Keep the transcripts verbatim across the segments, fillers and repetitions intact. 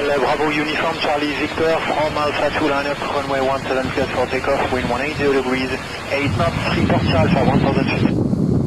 Hotel Bravo Uniform Charlie Victor from Alpha two lineup, runway one seven cleared for takeoff, wind one eighty degrees, eight knots, three port Alpha one thousand feet.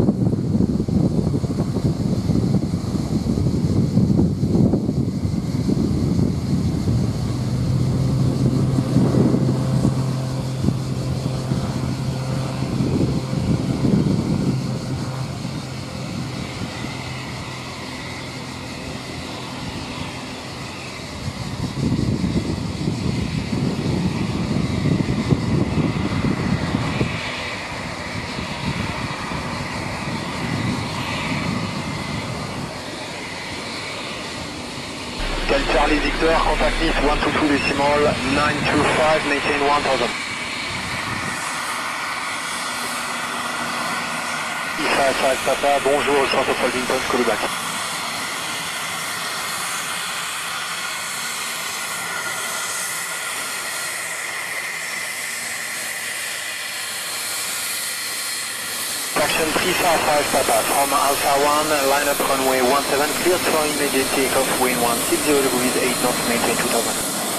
Charlie Victor, contact Nice one two two decimal nine two five, maintain one thousand. I five five Papa, bonjour, South of Holding Point, call you back. Traction three five five Papa from Alpha one, line up runway one seven, cleared for immediate takeoff, wind one sixty degrees, eight knots, maintain two thousand.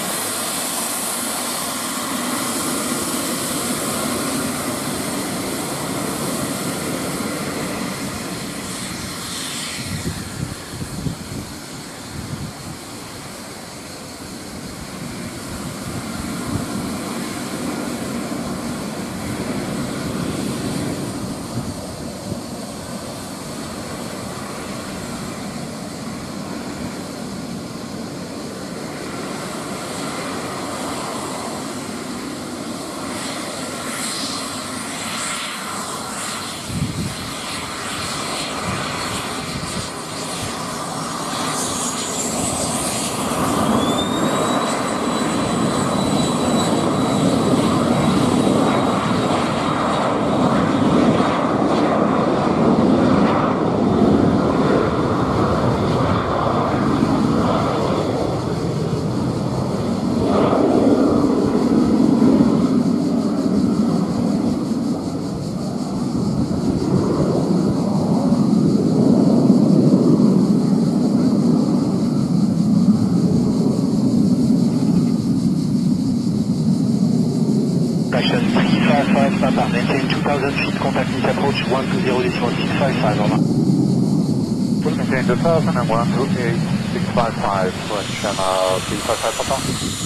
Traction three five five Papa, maintain two thousand feet, contact Nice approach one two zero decimal six five five, over. Full maintain two thousand and one two eight six five five, French channel three five five Papa.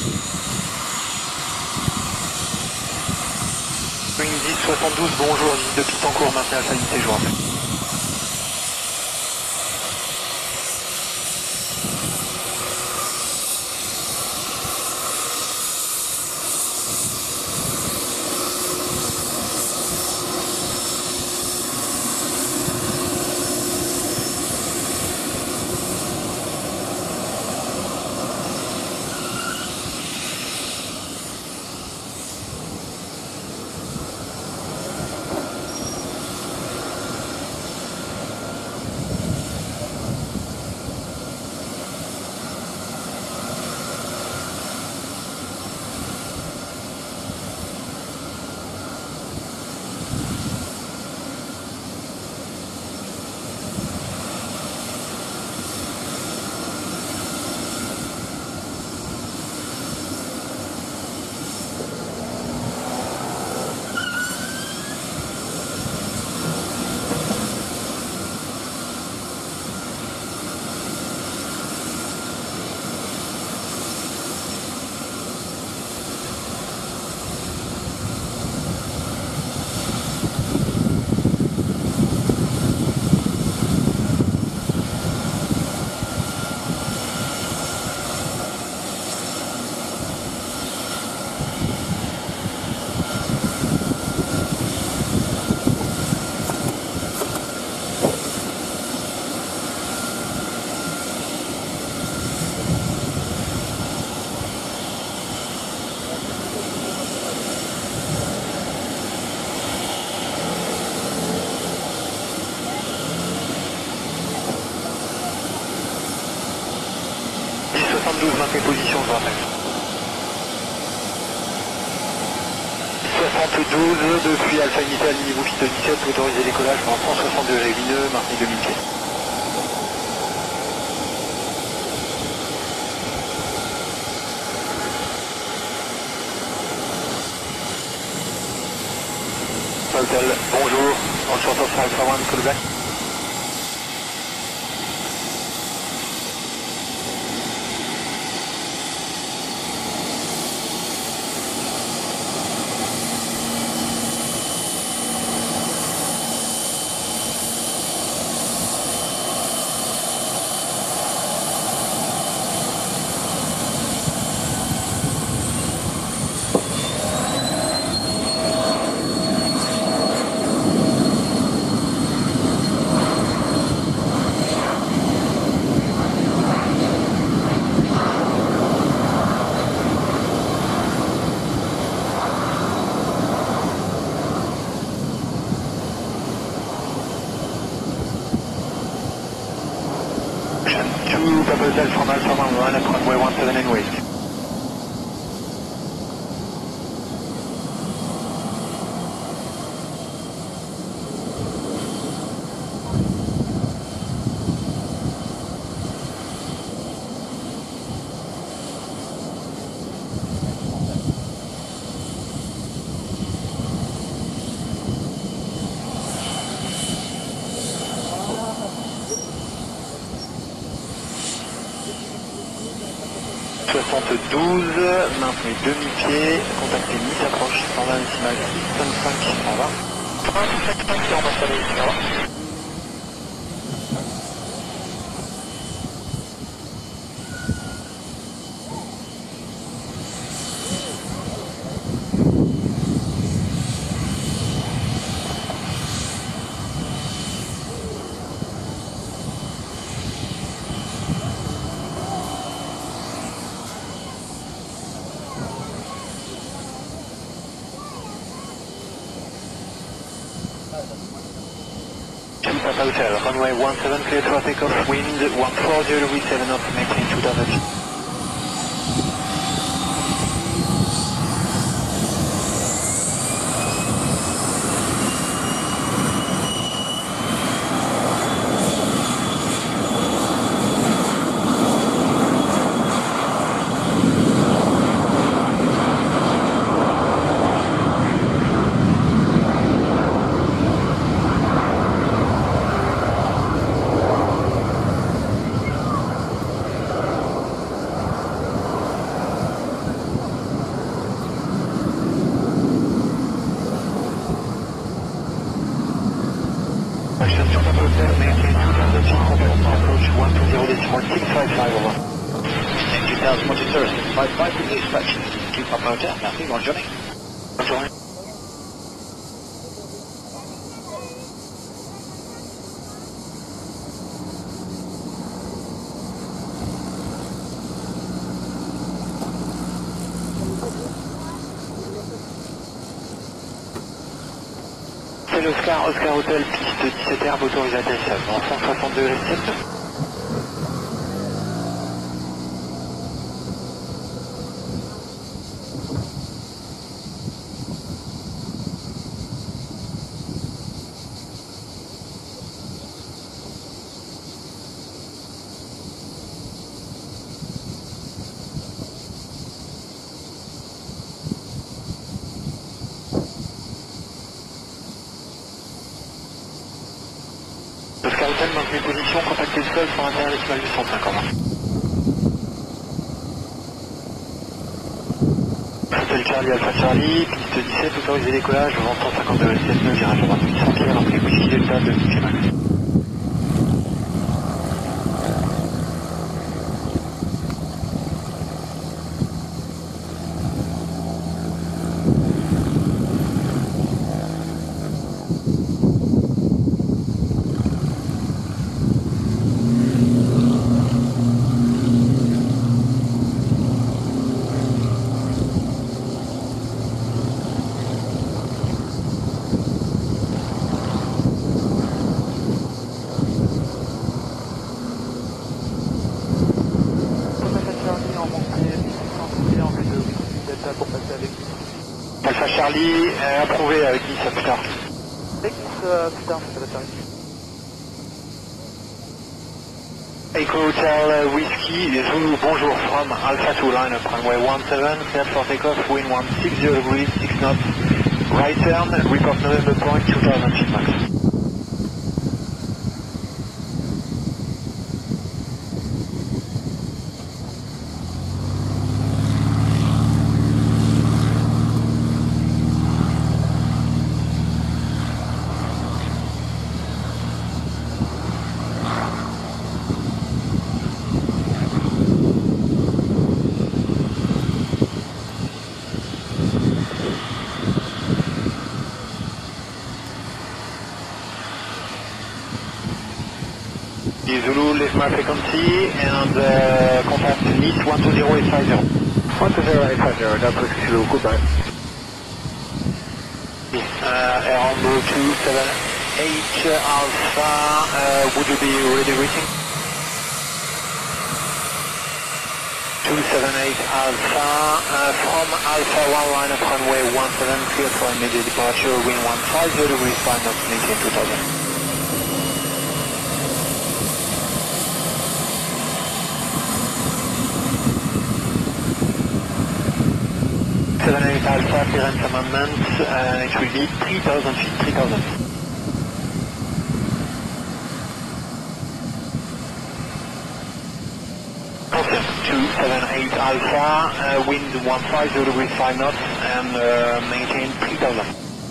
Wing dix soixante-douze, bonjour, dix de Pitancourt, maintenez Alpha unité jointe. soixante-douze, maintenez position, je vous rappelle. soixante-douze, depuis Alpha unité à niveau piste dix-sept, autorisé décollage en cent soixante degrés lumineux, maintenez deux mille pieds. Alpha one, call back. two double Z from Alpha one, line up runway one seven and wait. soixante-douze, maintenez demi-pied, contactez Nice approche, cent vingt décimales six cinq, au revoir. On va s'aller ici, au revoir. Papa Hotel, runway one seven, clear for takeoff, wind one four zero degrees, seven knots, maintain two thousand feet. Station Papa Hotel, maintain two thousand feet, company approach one two zero decimal six five five, over. Maintain two thousand, Roger sir, six five five with the inspection. Keep Papa Hotel, nothing, on Johnny. Johnny. C'est l'Oscar, Oscar Hotel, piste dix-sept herbe, autorisé atterrissage, en cent soixante degrés sept. Oscar Hotel, maintenez position, contactez le sol, cent vingt et un décimales huit cent cinquante. Hotel Charlie Alpha Charlie, piste dix-sept, autorisé décollage, vent cent cinquante degrés sept, virage à droite huit cents pieds, rappelez whisky delta de pied max. Alpha Charlie, euh, approuvé avec Nice plus tard. Avec Nice euh, plus tard, ça va t'arriver. Echo Hotel uh, Whiskey, Zulu, bonjour, from Alpha two, line up, runway one seven, cleared for takeoff, wind one six zero degrees, six knots, right turn, report November point, two thousand feet max. Zulu, leave my frequency and uh, contact Nice one two zero eight five zero. one two zero eight five zero, that's Whiskey Zulu, goodbye. Uh, around two seven eight Alpha, uh, would you be ready reaching? two seven eight Alpha, uh, from Alpha one line of runway one seven, clear for immediate departure, wind one five zero degrees, five knots, maintain two thousand. seven eight Alpha, clearance amendment, uh, it will be three thousand feet, three thousand. Confirm, two seven eight Alpha, uh, wind one five zero degrees, five knots, and uh, maintain three thousand.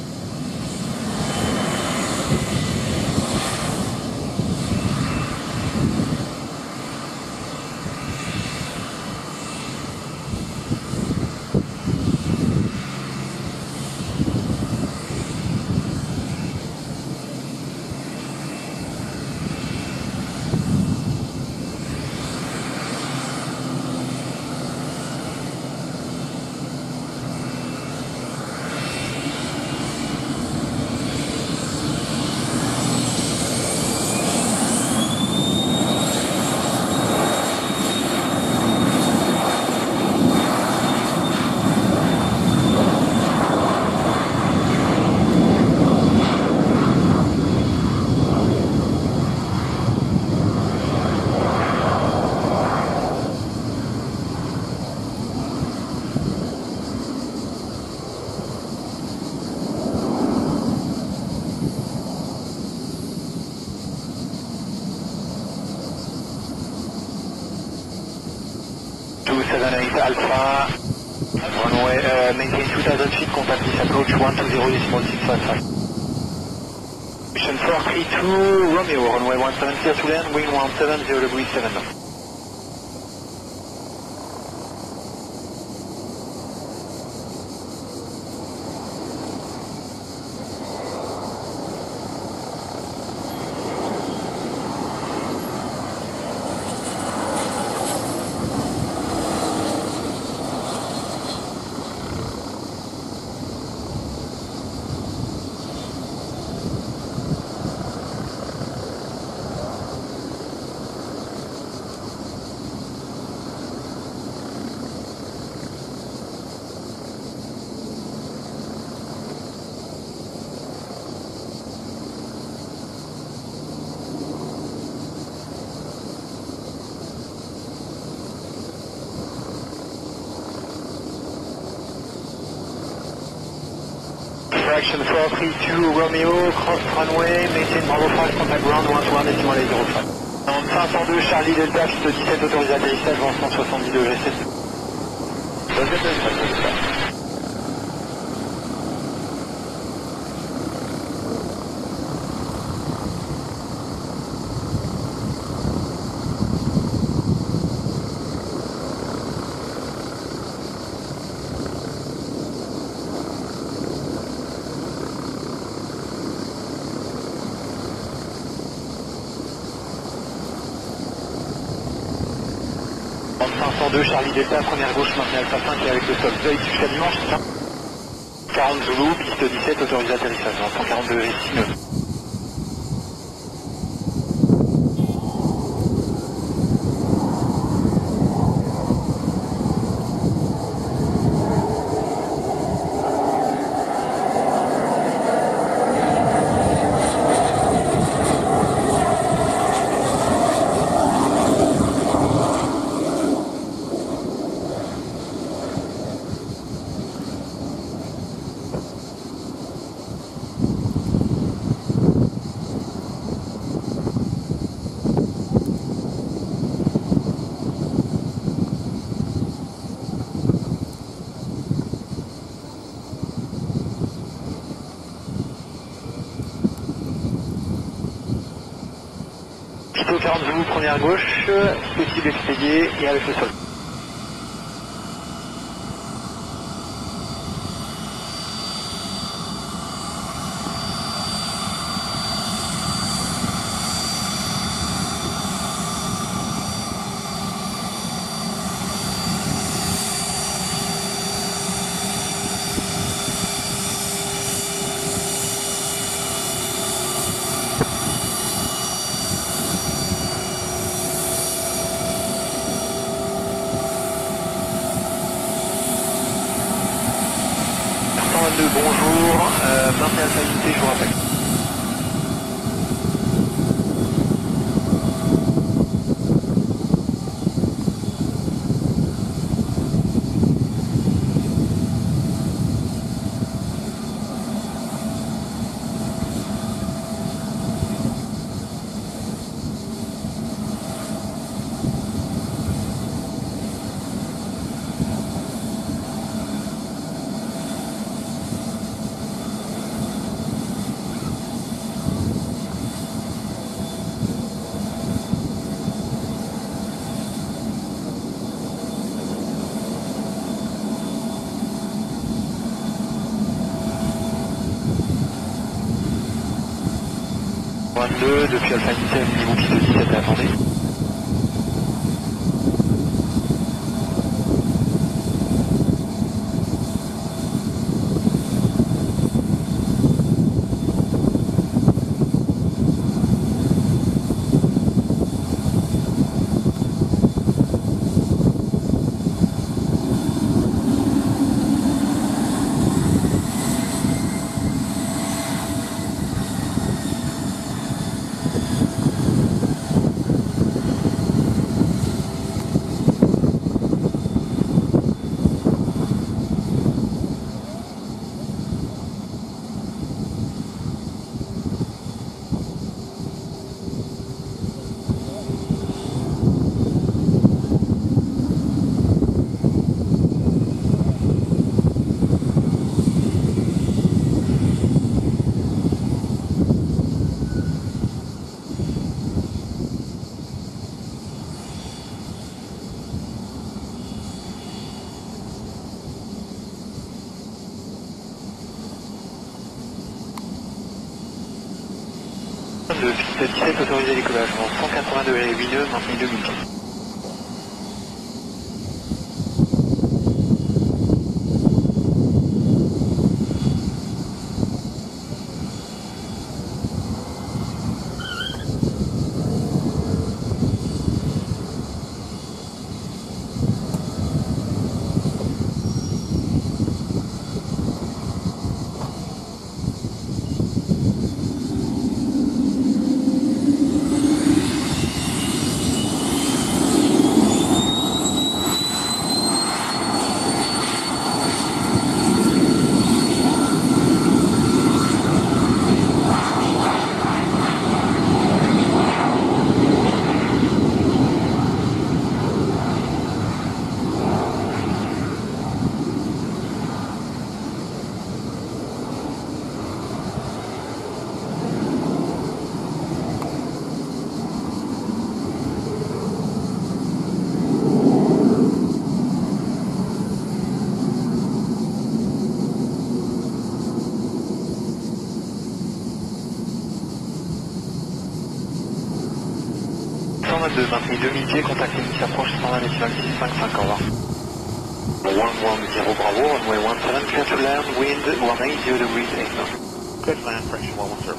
two seven eight Alpha, runway, uh, maintain two thousand feet, contact this approach one two zero six five five. Mission four three two Romeo, runway one seven clear to land, wind one seven zero degrees, seven knots. Action four three two Romeo, cross runway, maintain Bravo five, contact ground one two one decimal eight zero five. En cinq cent deux Charlie Delta, piste dix-sept, autorisé atterrissage, lancement soixante-dix degrés sept. cinq cent deux Charlie Delta, première gauche, maintenez Alpha cinq et avec le sol. Veille jusqu'à dimanche, quarante Zulu, piste dix-sept, autorisé atterrissage, cent quarante degrés six nœuds. Pitot quarante Zulu, première gauche, possible expédié et avec le sol. vingt-deux, bonjour, euh, maintenez Alpha Unité, je vous rappelle. vingt-deux, depuis Alpha Unité, niveau piste dix-sept, attendez. De piste dix-sept, autorisé décollage, vent cent quatre-vingts degrés, huit nœuds, maintenez deux mille pieds. cent vingt-deux, maintenez deux mille pieds, contact limite approche cent vingt décimales six cinq cinq, au revoir. one one zero Bravo, runway one seven, clear to land, wind one eighty degrees, eight knots. Clear to land, correction one one zero.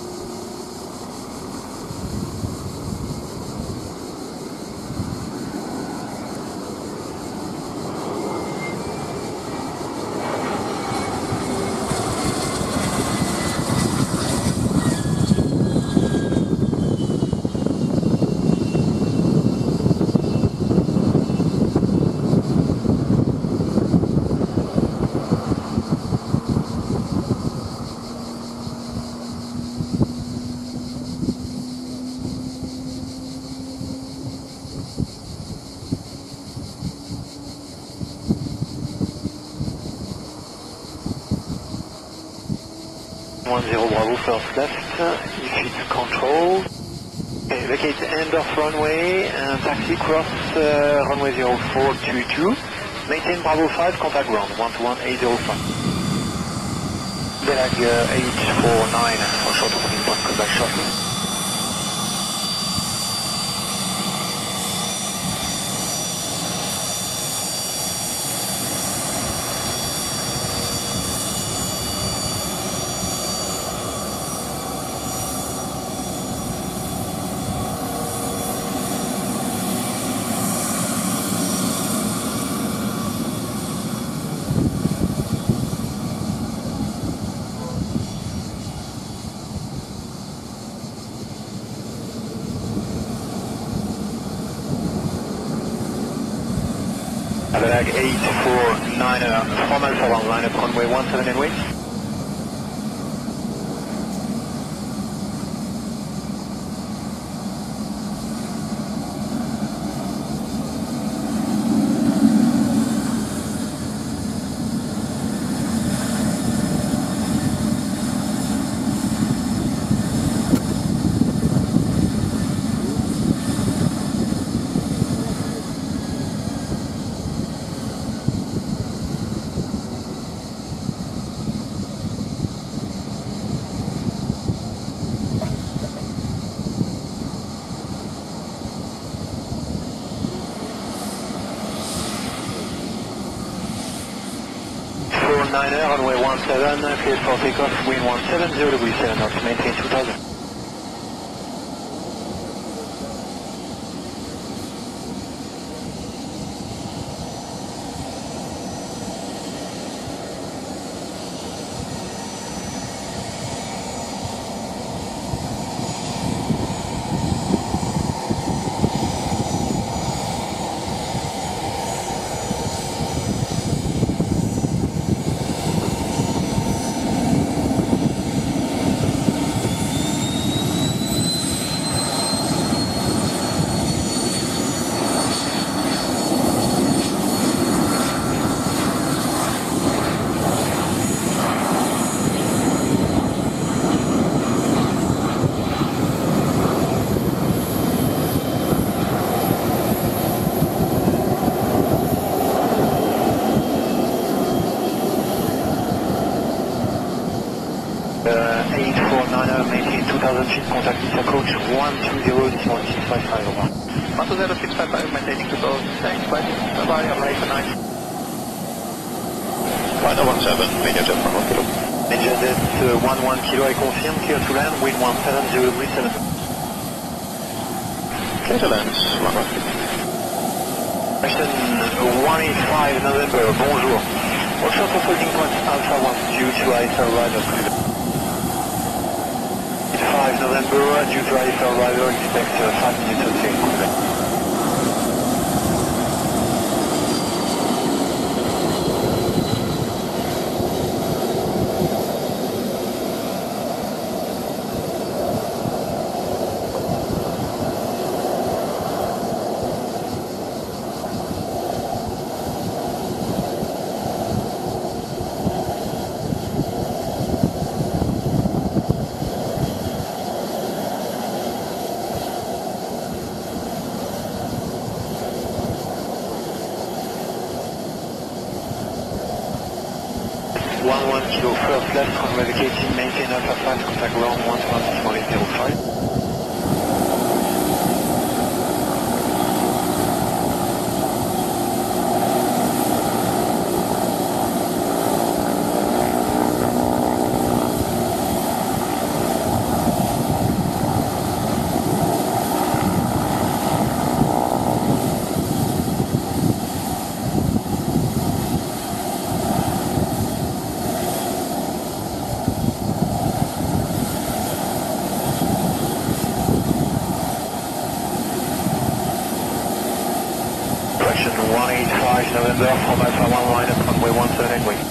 one zero Bravo, first left, if it's control. Okay, vacate end of runway, and taxi cross uh, runway zero four two two. Maintain Bravo five, contact ground, one two one eight zero five. Belag uh, eight four nine, for short opening point, contact shortly. flag eight four nine er from Alpha one, line up runway one seven and wait. nine er, runway one seven, cleared for takeoff, wind one seven zero degree seven knots, maintain two thousand. eight four nine er, maintain two thousand feet, contact Lisa Coach one two zero decimal six five five, over. one two zero six five five, maintaining two thousand, thanks, bye, bye bye, have a nice night. Final one seven, major jet one one kilo. Major jet uh, one one kilo, I confirm, clear to land, wind one seven zero degree seven. Clear to land, one one kilo. Question one eight five November, bonjour. Offshore for holding point Alpha one due to I S R arrival. five November, due to I S R arrival, expect uh, five minutes of safe. one one kilo first left, runway vacating, maintain Alpha five, contact ground one one six one eight zero five. one eight five November from Alpha one line up runway one seven eight wing.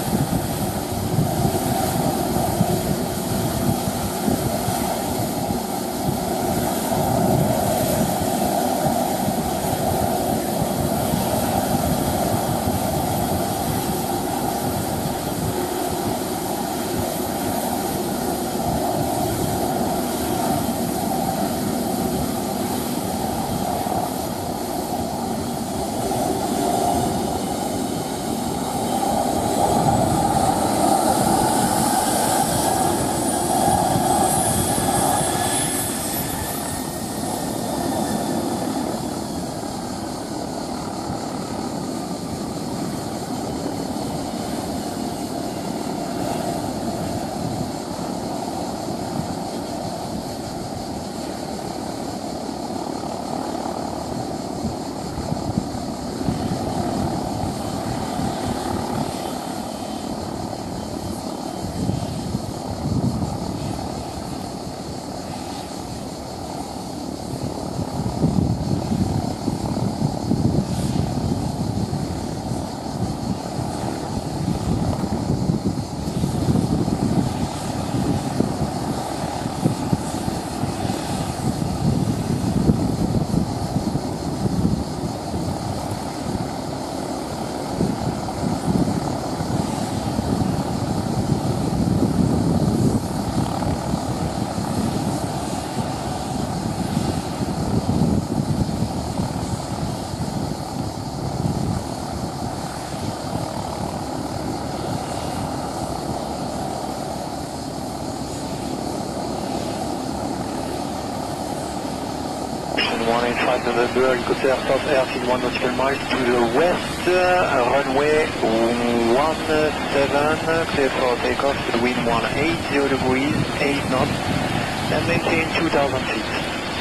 one eight five November, helicopter south airfield one nautical miles to the west, uh, runway one seven, clear for takeoff, wind one eighty degrees, eight knots, and maintain two thousand feet.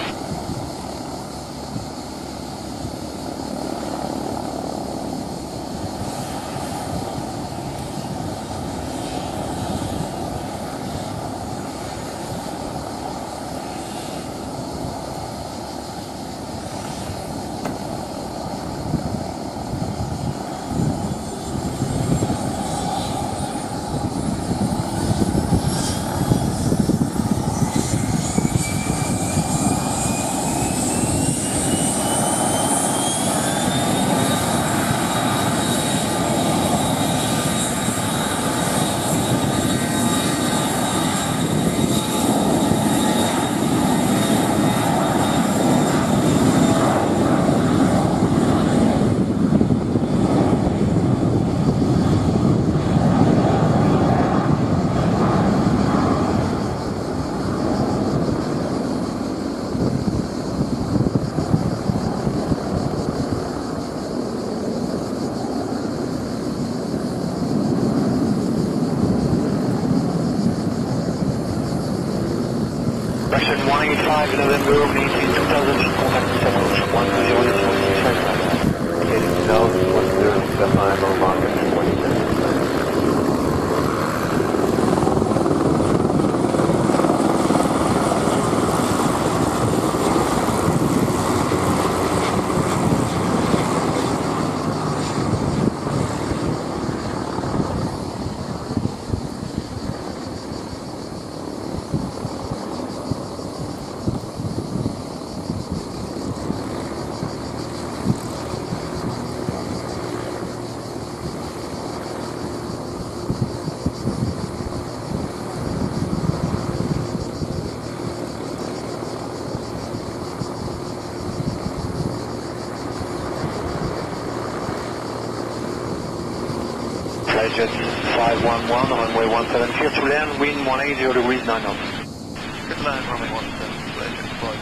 Action one eight five November, maintain two thousand feet, contact this approach, one two zero decimal six five five. Heading south, one zero six five, over market, twenty-seven. Flyjet five one one, runway one seven, clear to land, wind one eighty degrees, nine knots. Good land, runway one seven, Flyjet five.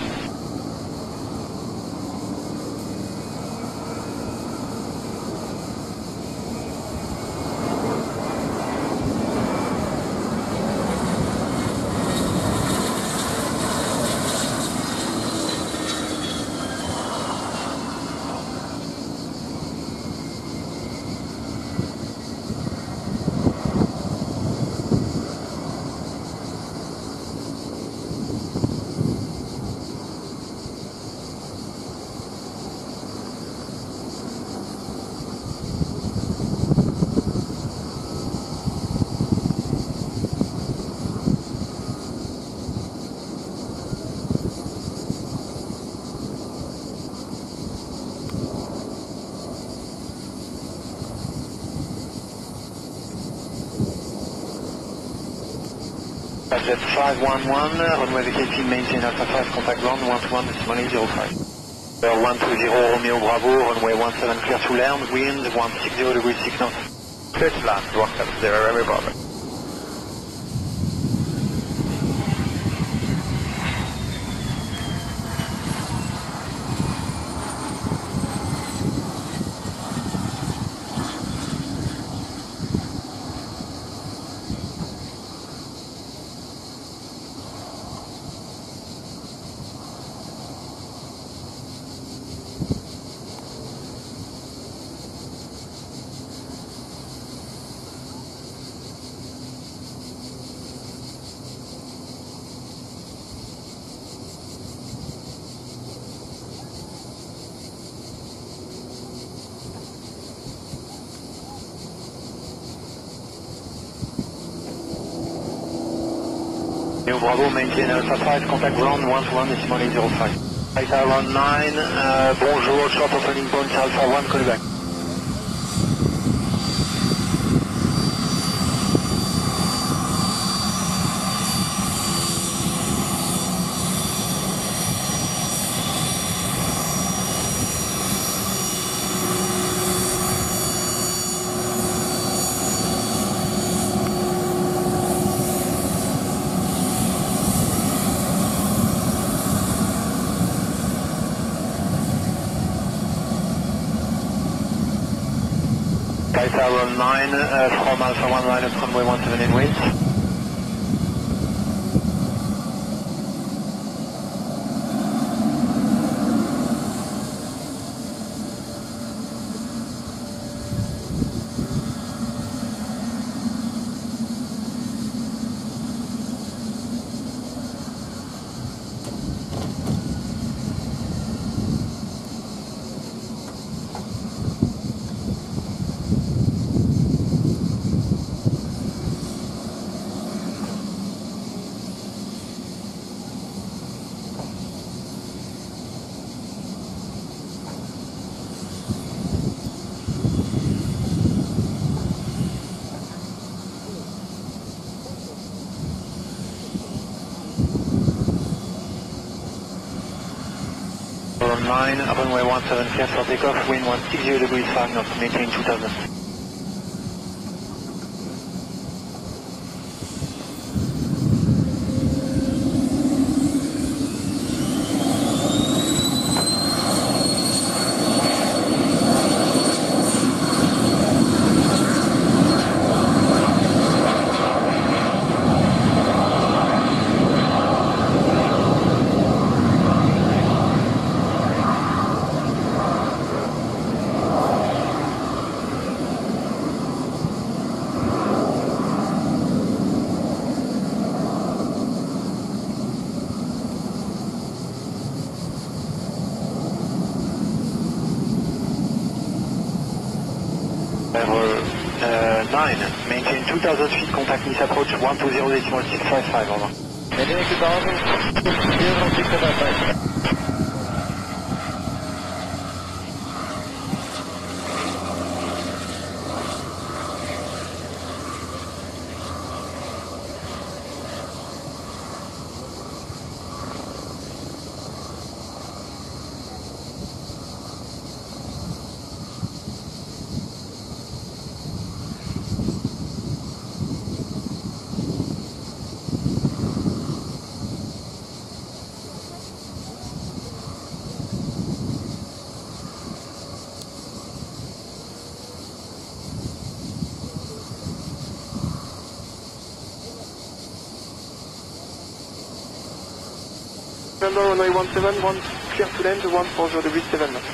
Flyjet five one one, runway vacated, maintain Alpha five, contact ground one two one decimal eight zero five. Uh, one two zero Romeo Bravo, runway one seven, clear to land, wind one sixty degrees, six knots. Clear to land, one seven zero, every Bravo. Romeo Bravo, maintain Alpha five, contact ground one two one decimal eight zero five. Flight around nine, uh, bonjour, short opening point Alpha one, call back. Sky Tower nine uh, from Alpha one line up runway one seven in wind. nine, runway one seven clear for takeoff, wind one six zero degrees five knots, maintain two thousand. Level uh, nine, maintain two thousand feet, contact miss approach one two zero decimal six five five, over. Maintaining two thousand, zero six five five. November runway one seven, one clear to land, one four zero degrees seven knots.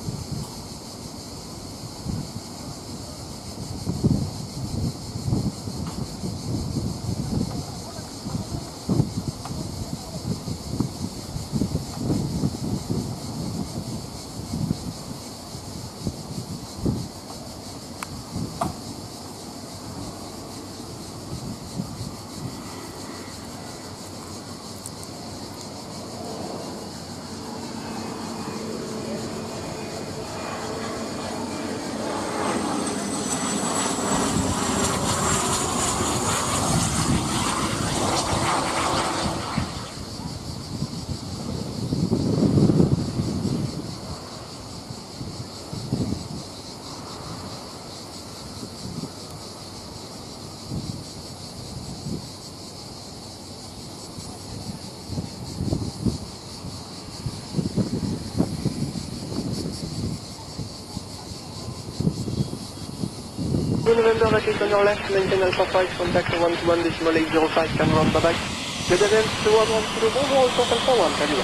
November, vacate on your left, maintain Alpha five, contact one two one decimal eight zero five, can run, bye bye. Le deuxième, c'est one one kilo, bonjour, au centre Alpha one, salut.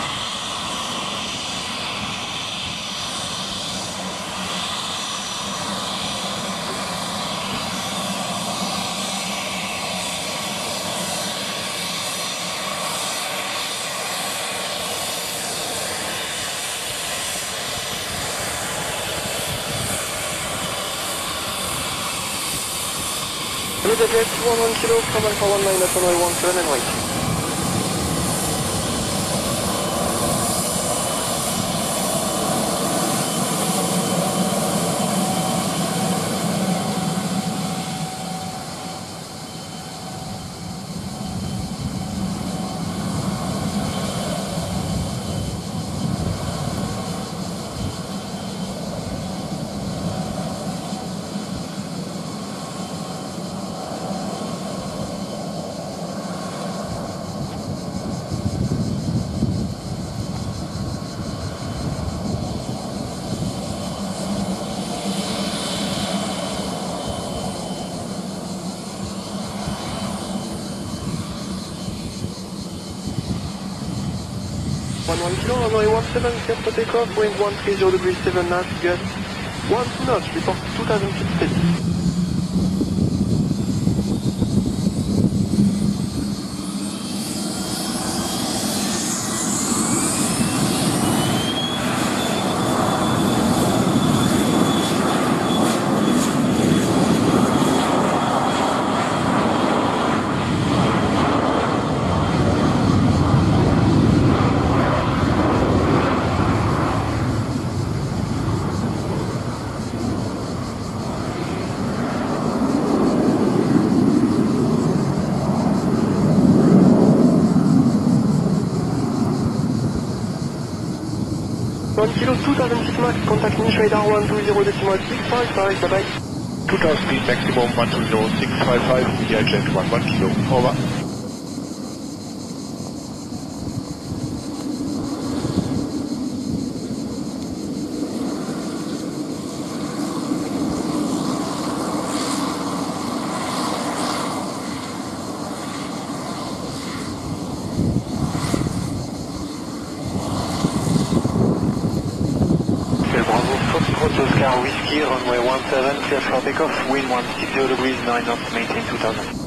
Le deuxième, one one kilo, from Alpha one nine, at runway one seven and wait. one kilo, runway one seven, clear for takeoff, wind one three zero degrees seven knots, good. one two knots, report two thousand feet steady. one kilo, two thousand feet max, contact Niche radar one two zero decimal six five five, bye bye. two thousand feet maximum, one two zero six five five, V I jet one one kilo, over. Oscar Whiskey, runway one seven, clear for takeoff, wind one six zero degrees, nine knots, maintain two thousand.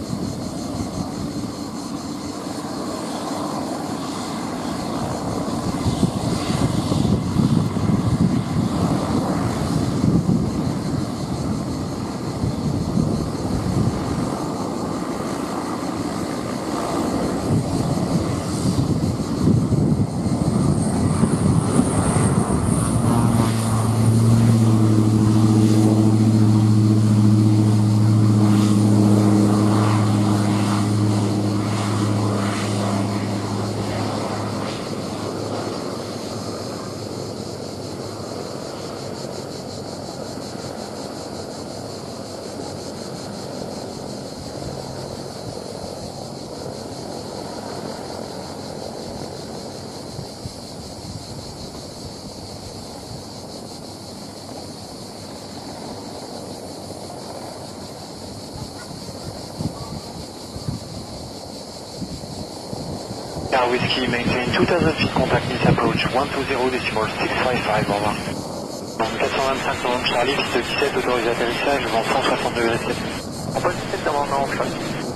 Oscar Whiskey, maintain two thousand feet, contact Nice approach one two zero decimal six five five, au revoir. Donc quatre cent vingt-cinq Novembre Charlie, piste dix-sept, autorisé atterrissage, vent cent soixante degrés sept. On passe dix-sept avant Novembre Charlie.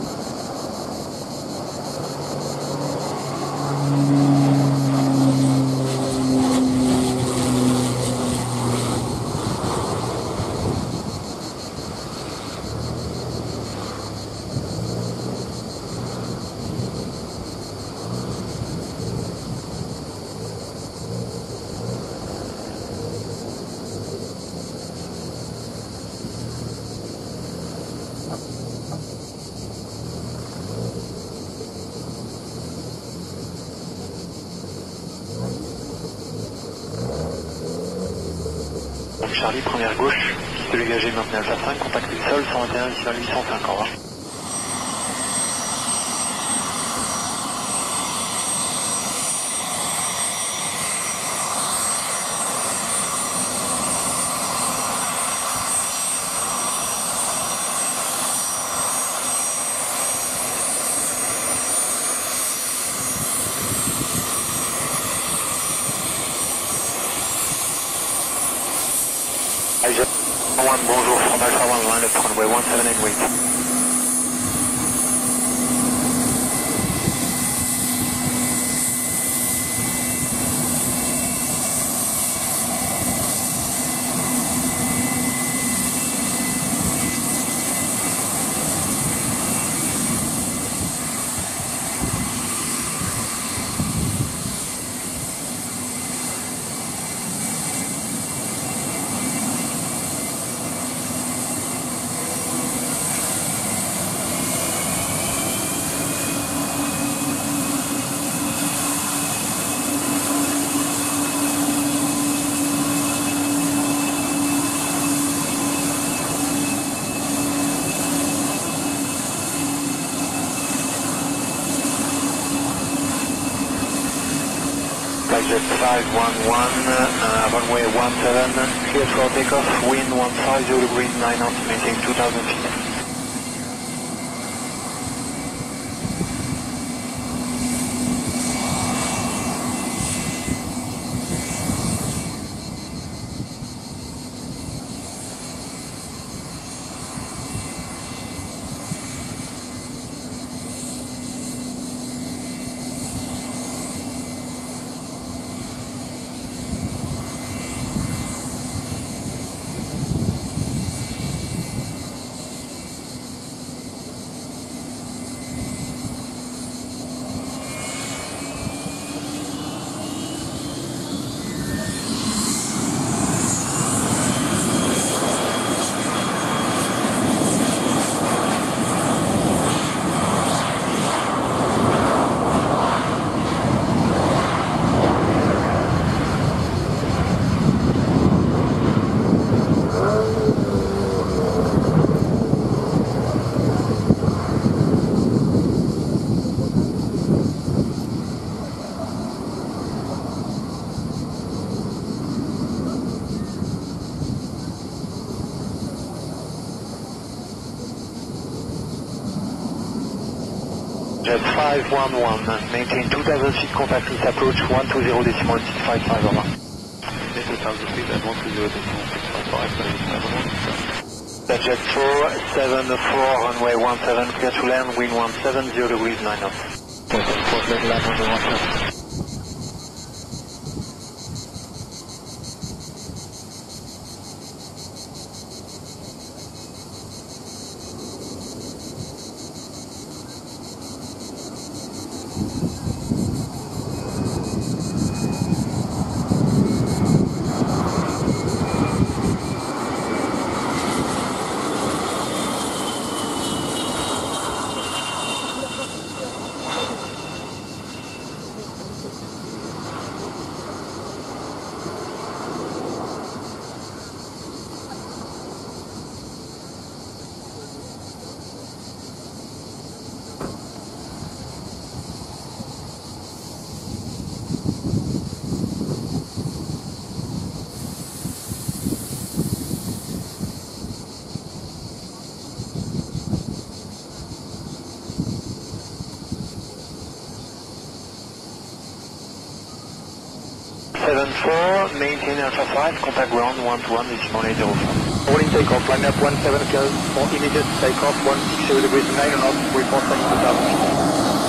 Charlie, première gauche, piste dégagée, maintenez Alpha cinq, contact du sol, cent vingt et un décimal huit cent cinq, au revoir. one, bonjour, from Alpha one, line up runway one seven eight, wait. Flightjet five one one, uh, runway one seven, clear for takeoff, wind one five zero degrees, nine knots, maintain two thousand feet. Jet five one one, maintain two thousand feet, contact east approach one two zero decimal six five five, over. Et two thousand feet at one two zero decimal six five five, Jet four seven four, runway one seven, clear to land, wind one seven, zero degrees, nine knots. four seven four, clear to land, runway one seven. seven four, maintain Alpha five, contact ground one two one, decimal eight zero five. Rolling takeoff, line up one seven, clear for immediate takeoff, one six zero degrees, nine knots, report setting two thousand feet.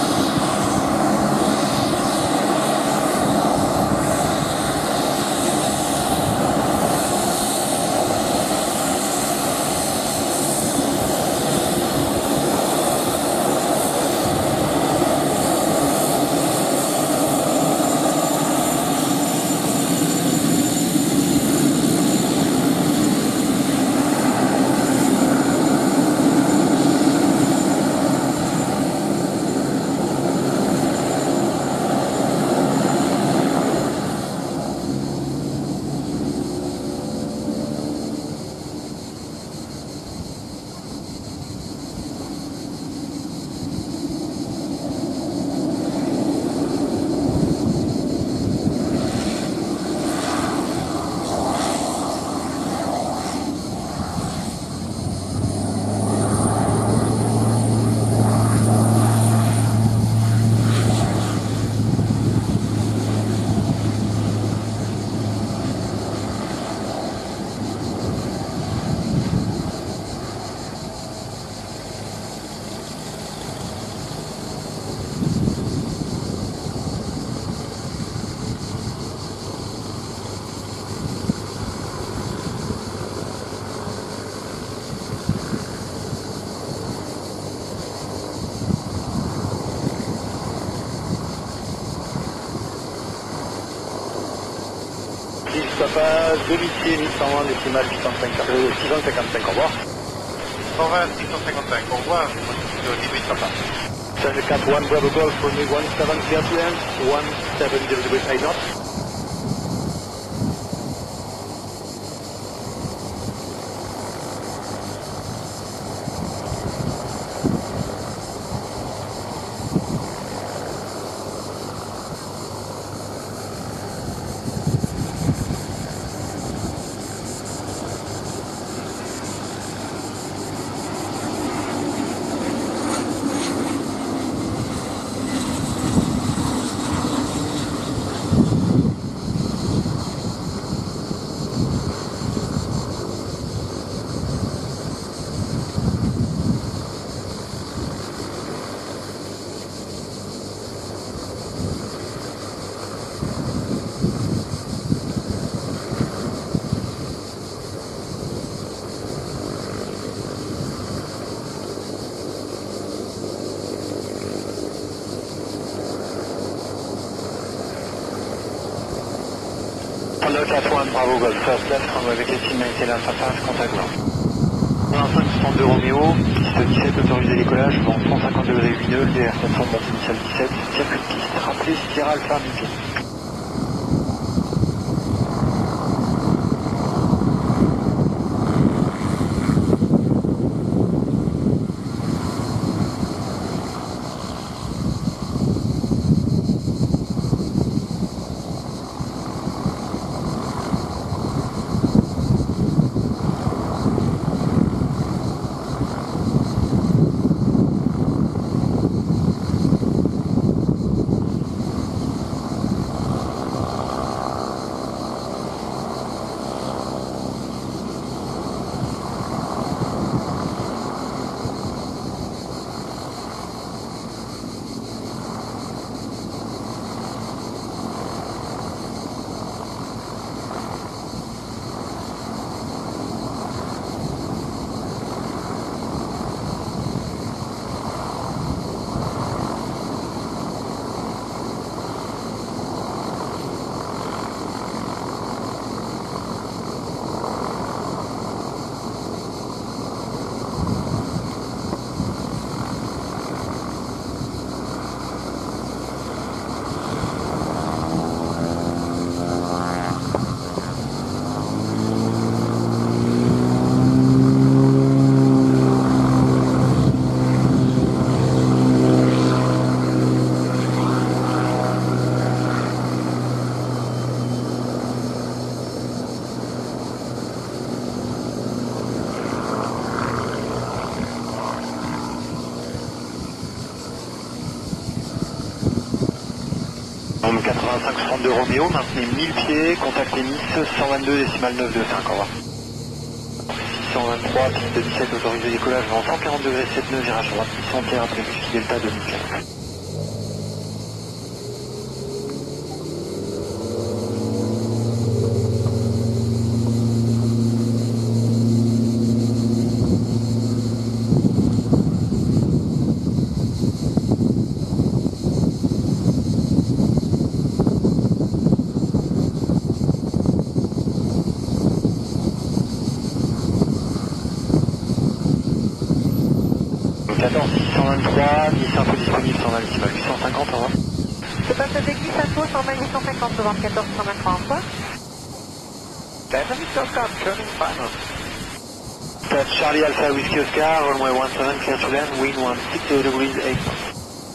Papa, deux huitiers, mille cent vingt, décimal six cent cinquante-cinq, au revoir. cent vingt, six cent cinquante-cinq, au revoir. Moi, je suis au dix-huit, papa. seven quatre one, Bravo Golf, for me one seven, clear to land, one seven zero degrees, eight knots. Contact at one, Bravo Golf, first left, runway vacancy, maintain Alpha five, contact ground. un cinq soixante-deux Roméo, piste dix-sept, autorisé décollage, vent cent cinquante degrés huit nœuds, D R sept cents, base initiale dix-sept, circuit de piste, rappelé Sierra Alpha, mi-pied. quatre-vingt-cinq soixante-deux Roméo, maintenez mille pieds, contactez Nice, cent vingt-deux décimal neuf deux cinq, au revoir. six cent vingt-trois, piste dix-sept, autorisé décollage, vent cent quarante degrés sept neuf, virage droite, six cent un, prévu Delta deux mille quinze. quatorze six cent vingt-trois, Nice info disponible cent vingt décimal huit cent cinquante, au revoir. C'est pas cette église info cent vingt huit cent cinquante, novembre quatorze cent vingt-trois, au revoir. Delta Whiskey Oscar, turning final. Touch Charlie Alpha Whiskey Oscar, runway one seven, clear to land, wind one six zero degrees eight knots.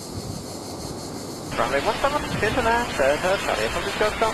Runway one seven, clear to land, Delta Charlie Alpha Whiskey Oscar.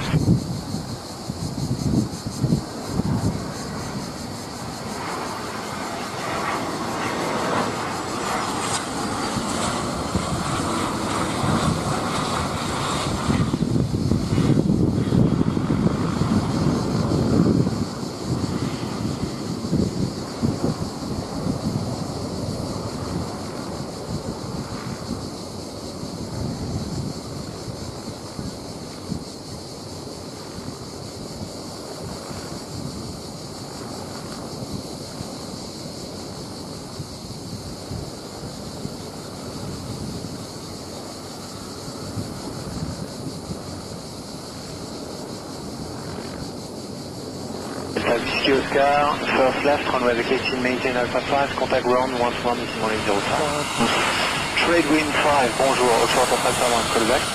Delta Whiskey Oscar, first left, runway avec eighteen, maintain Alpha five, contact ground one one decimal eight zero five. Trade wind five, bonjour, offshore pour Alpha one, call back.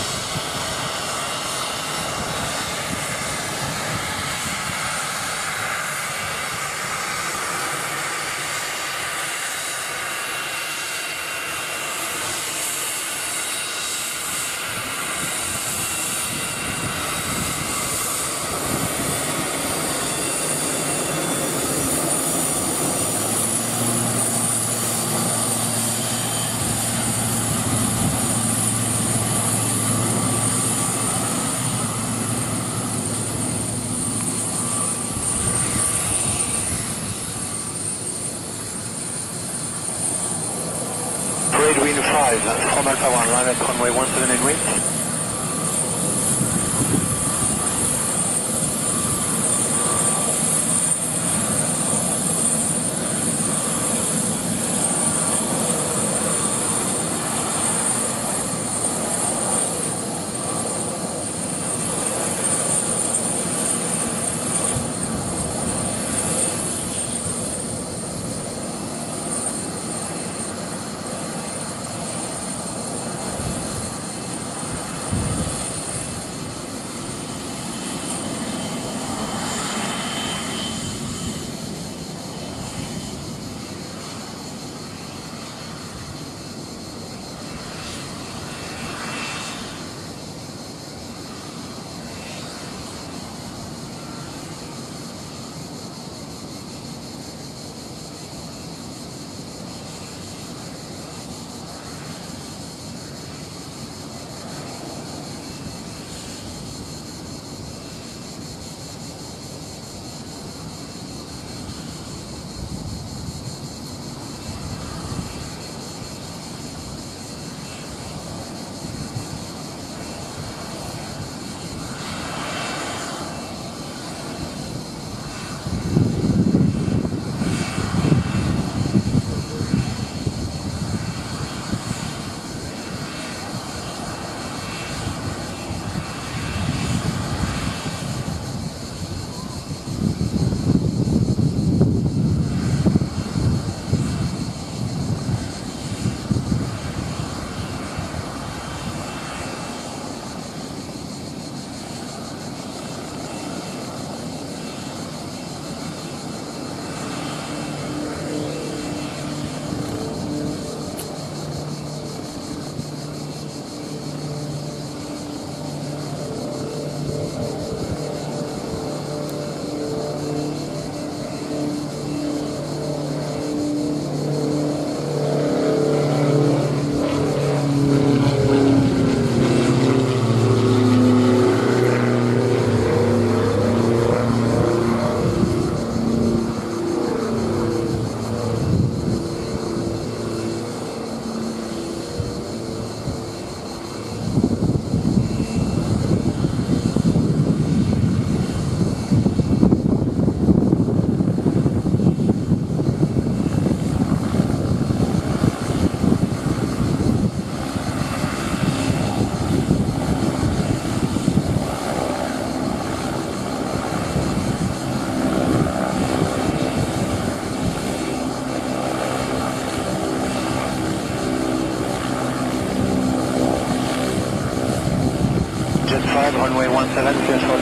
Trade wind five, from Alpha one, line at runway one seven and wait.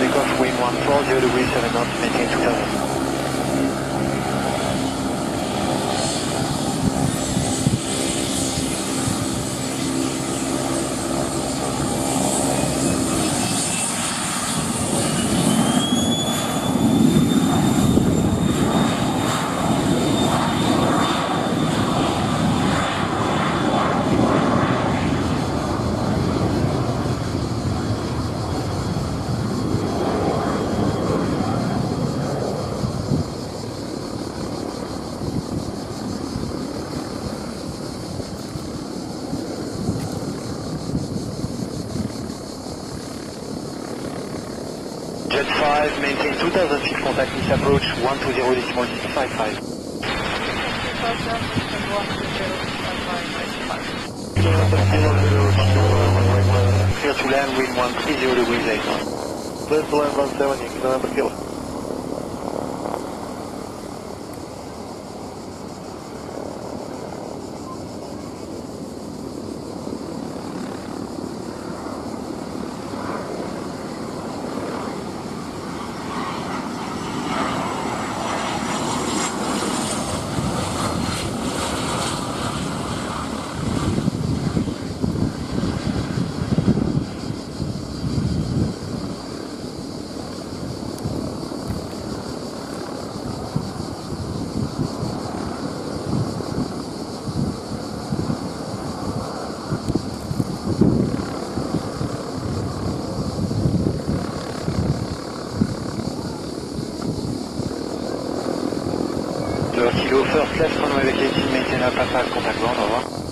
takeoff, wind one four, zero degrees, seven knots, maintain two thousand. Jet five, maintain two thousand feet, contact Nice approach, one two zero decimal six five five. Clear to land, wind one three zero degrees eight knots. Clear to land one seven, you can remember kill. Kilo first left runway avec eighteen, maintain up, pass contact ground, au revoir.